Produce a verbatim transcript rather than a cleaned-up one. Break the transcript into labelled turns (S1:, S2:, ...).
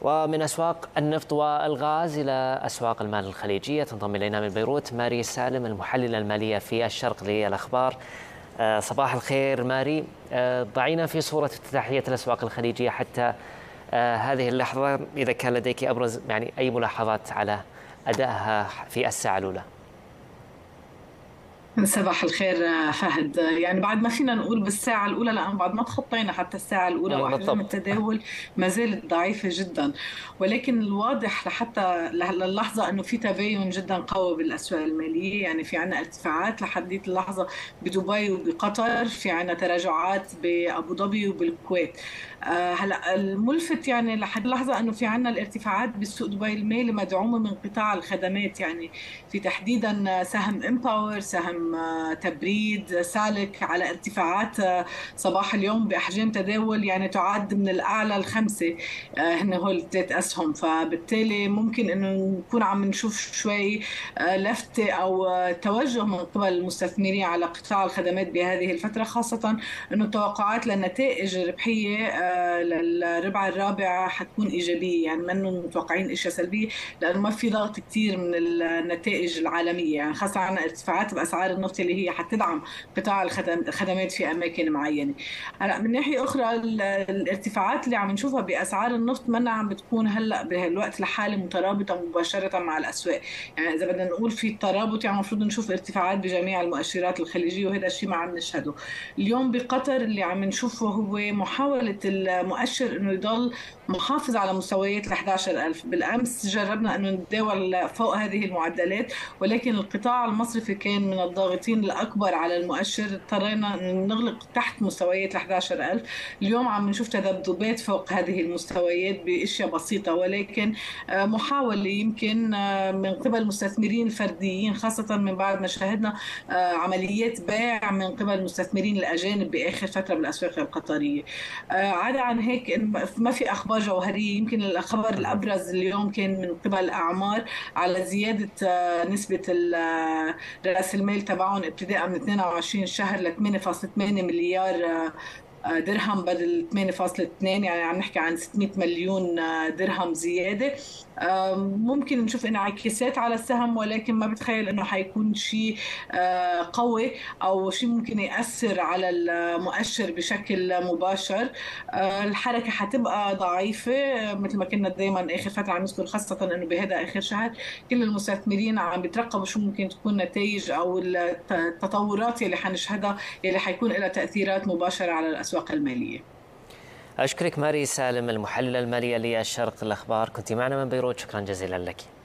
S1: ومن أسواق النفط والغاز إلى أسواق المال الخليجية تنضم إلينا من بيروت ماري سالم المحللة المالية في الشرق للأخبار. صباح الخير ماري، ضعينا في صورة افتتاحية الأسواق الخليجية حتى هذه اللحظة، إذا كان لديك أبرز يعني أي ملاحظات على أدائها في الساعة الأولى.
S2: صباح الخير فهد. يعني بعد ما فينا نقول بالساعة الأولى، لأن بعد ما تخطينا حتى الساعة الأولى وأحجام
S1: بالضبط.
S2: التداول ما زالت ضعيفة جدا، ولكن الواضح لحتى للحظة أنه في تباين جدا قوي بالأسواق المالية. يعني في عنا ارتفاعات لحديت اللحظة بدبي وبقطر، في عنا تراجعات بأبو ظبي وبالكويت. آه هلا الملفت يعني لحد اللحظة أنه في عنا الارتفاعات بالسوق دبي المالي مدعومة من قطاع الخدمات، يعني في تحديدا سهم امباور، سهم تبريد، سالك على ارتفاعات صباح اليوم بأحجام تداول يعني تعد من الأعلى الخمسة، هن هول الثلاث أسهم. فبالتالي ممكن أنه نكون عم نشوف شوي لفتة أو توجه من قبل المستثمرين على قطاع الخدمات بهذه الفترة، خاصة أنه التوقعات للنتائج الربحية للربع الرابع حتكون إيجابية، يعني ما متوقعين إشياء سلبية لأنه ما في ضغط كتير من النتائج العالمية، يعني خاصة عن ارتفاعات بأسعار النفط اللي هي حتدعم قطاع الخدمات في أماكن معينة. هلا من ناحية أخرى الارتفاعات اللي عم نشوفها بأسعار النفط منا عم بتكون هلا بهالوقت الحالي مترابطة مباشرة مع الأسواق. يعني إذا بدنا نقول في ترابط يعني المفروض نشوف ارتفاعات بجميع المؤشرات الخليجية، وهذا الشيء ما عم نشهده اليوم. بقطر اللي عم نشوفه هو محاولة المؤشر إنه يضل محافظ على مستويات ال أحد عشر ألف. بالأمس جربنا أنه نتداول فوق هذه المعدلات، ولكن القطاع المصرفي كان من الضاغطين الأكبر على المؤشر، اضطرينا نغلق تحت مستويات ال أحد عشر ألف. اليوم عم نشوف تذبذبات فوق هذه المستويات بأشياء بسيطة، ولكن محاولة يمكن من قبل المستثمرين الفرديين، خاصة من بعد ما شاهدنا عمليات بيع من قبل المستثمرين الأجانب بآخر فترة بالأسواق القطرية. عدا عن هيك ما في أخبار جوهرية. يمكن الخبر الأبرز اليوم كان من قبل أعمار على زيادة نسبة رأس المال تبعهم ابتداء من اثنين وعشرين شهر ل ثمانية فاصلة ثمانية مليار درهم بدل ثمانية فاصلة اثنين، يعني عم نحكي عن ستمئة مليون درهم زيادة. ممكن نشوف انعكاسات على السهم، ولكن ما بتخيل انه حيكون شيء قوي او شيء ممكن يأثر على المؤشر بشكل مباشر. الحركة حتبقى ضعيفة مثل ما كنا دائما اخر فترة عم نذكر، خاصة انه بهذا اخر شهر كل المستثمرين عم بيترقبوا شو ممكن تكون نتائج او التطورات اللي حنشهدها اللي حيكون لها تأثيرات مباشرة على الأسواق المالية.
S1: أشكرك ماري سالم المحللة المالية للشرق الأخبار، كنت معنا من بيروت، شكرا جزيلا لك.